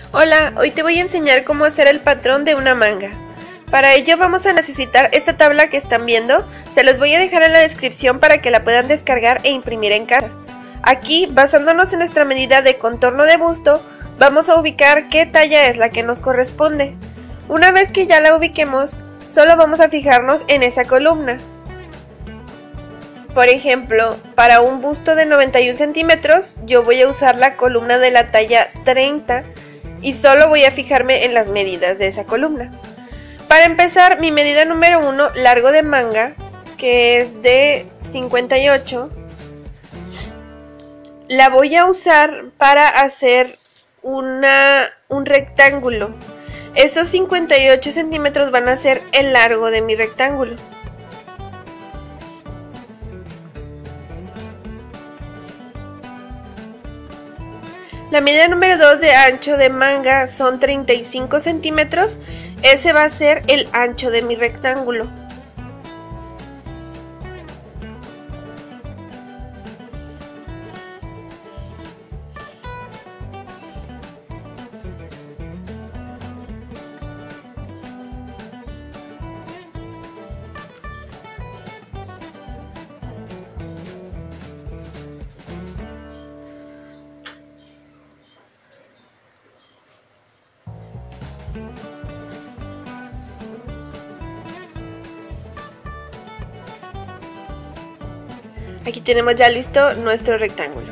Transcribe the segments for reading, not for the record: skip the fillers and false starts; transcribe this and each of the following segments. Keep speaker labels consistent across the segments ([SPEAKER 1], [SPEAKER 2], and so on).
[SPEAKER 1] Hola, hoy te voy a enseñar cómo hacer el patrón de una manga. Para ello vamos a necesitar esta tabla que están viendo, se los voy a dejar en la descripción para que la puedan descargar e imprimir en casa. Aquí, basándonos en nuestra medida de contorno de busto, vamos a ubicar qué talla es la que nos corresponde. Una vez que ya la ubiquemos, solo vamos a fijarnos en esa columna. Por ejemplo, para un busto de 91 centímetros, yo voy a usar la columna de la talla 30 y solo voy a fijarme en las medidas de esa columna. Para empezar, mi medida número 1, largo de manga, que es de 58, la voy a usar para hacer un rectángulo. Esos 58 centímetros van a ser el largo de mi rectángulo. La medida número 2 de ancho de manga son 35 centímetros. Ese va a ser el ancho de mi rectángulo. Aquí tenemos ya listo nuestro rectángulo.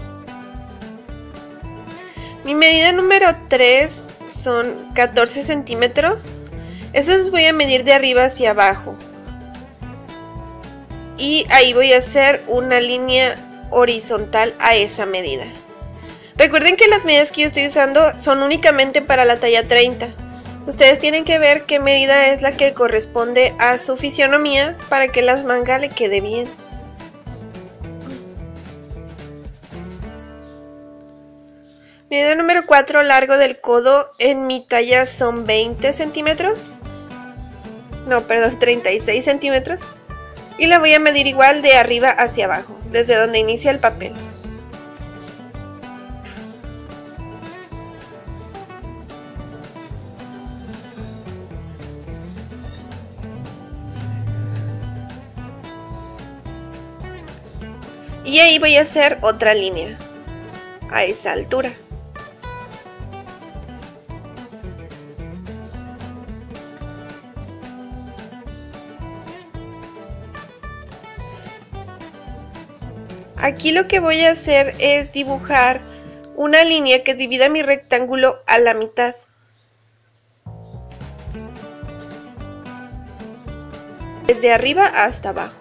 [SPEAKER 1] Mi medida número 3 son 14 centímetros. Esos voy a medir de arriba hacia abajo. Y ahí voy a hacer una línea horizontal a esa medida. Recuerden que las medidas que yo estoy usando son únicamente para la talla 30. Ustedes tienen que ver qué medida es la que corresponde a su fisionomía para que las mangas le quede bien. Medida número 4, largo del codo, en mi talla son 20 centímetros. No, perdón, 36 centímetros. Y la voy a medir igual de arriba hacia abajo, desde donde inicia el papel. Y ahí voy a hacer otra línea, a esa altura. Aquí lo que voy a hacer es dibujar una línea que divida mi rectángulo a la mitad. Desde arriba hasta abajo.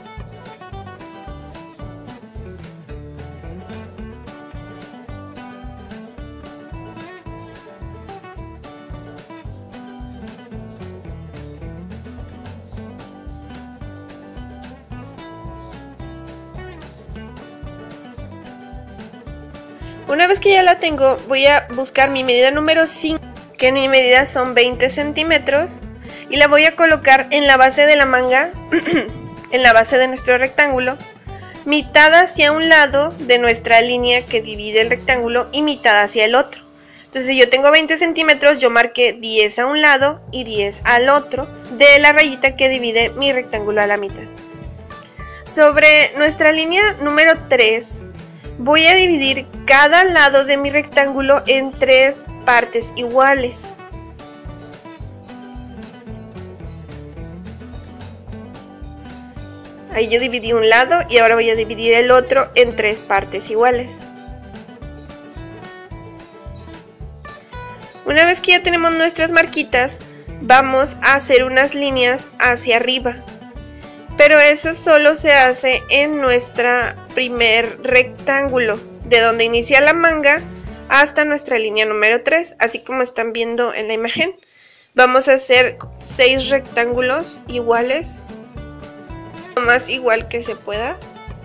[SPEAKER 1] Una vez que ya la tengo, voy a buscar mi medida número 5, que en mi medida son 20 centímetros, y la voy a colocar en la base de la manga, en la base de nuestro rectángulo, mitad hacia un lado de nuestra línea que divide el rectángulo y mitad hacia el otro. Entonces, si yo tengo 20 centímetros, yo marqué 10 a un lado y 10 al otro de la rayita que divide mi rectángulo a la mitad. Sobre nuestra línea número 3, voy a dividir cada lado de mi rectángulo en 3 partes iguales. Ahí yo dividí un lado y ahora voy a dividir el otro en 3 partes iguales. Una vez que ya tenemos nuestras marquitas, vamos a hacer unas líneas hacia arriba. Pero eso solo se hace en nuestra primer rectángulo, de donde inicia la manga hasta nuestra línea número 3, así como están viendo en la imagen. Vamos a hacer 6 rectángulos iguales, lo más igual que se pueda.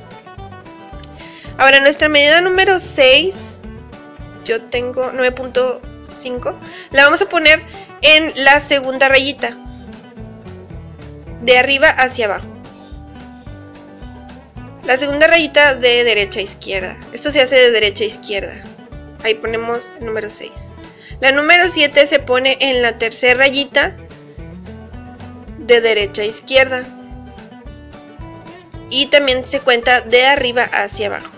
[SPEAKER 1] Ahora nuestra medida número 6, yo tengo 9.5, la vamos a poner en la segunda rayita, de arriba hacia abajo. La segunda rayita de derecha a izquierda. Esto se hace de derecha a izquierda. Ahí ponemos el número 6. La número 7 se pone en la tercera rayita de derecha a izquierda. Y también se cuenta de arriba hacia abajo.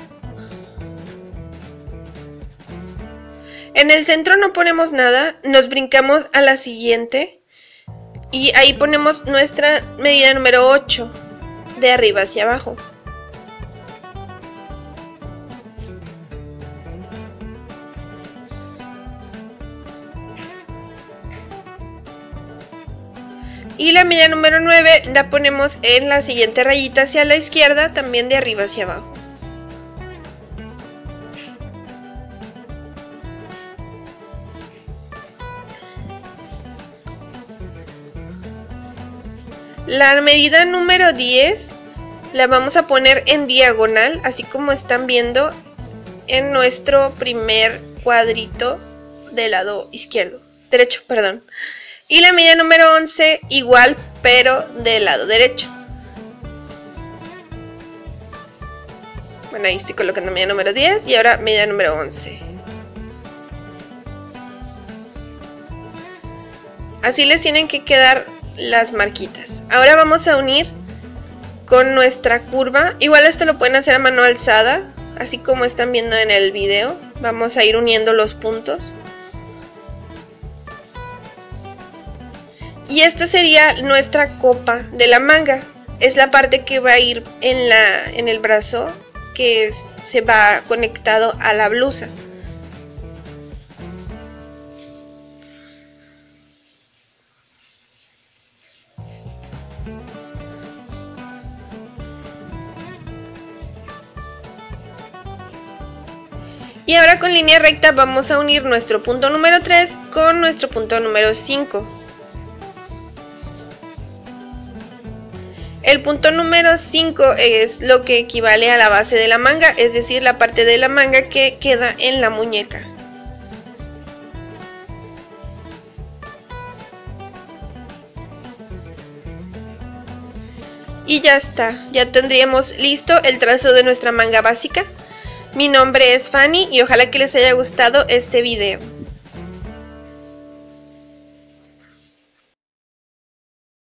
[SPEAKER 1] En el centro no ponemos nada, nos brincamos a la siguiente y ahí ponemos nuestra medida número 8 de arriba hacia abajo. Y la medida número 9 la ponemos en la siguiente rayita hacia la izquierda, también de arriba hacia abajo. La medida número 10 la vamos a poner en diagonal, así como están viendo en nuestro primer cuadrito del lado derecho, perdón. Y la medida número 11 igual, pero del lado derecho. Bueno, ahí estoy colocando medida número 10 y ahora medida número 11. Así les tienen que quedar las marquitas. Ahora vamos a unir con nuestra curva. Igual esto lo pueden hacer a mano alzada, así como están viendo en el video. Vamos a ir uniendo los puntos. Y esta sería nuestra copa de la manga. Es la parte que va a ir en el brazo, que se va conectado a la blusa. Y ahora con línea recta vamos a unir nuestro punto número 3 con nuestro punto número 5. El punto número 5 es lo que equivale a la base de la manga, es decir, la parte de la manga que queda en la muñeca. Y ya está, ya tendríamos listo el trazo de nuestra manga básica. Mi nombre es Fanny y ojalá que les haya gustado este video.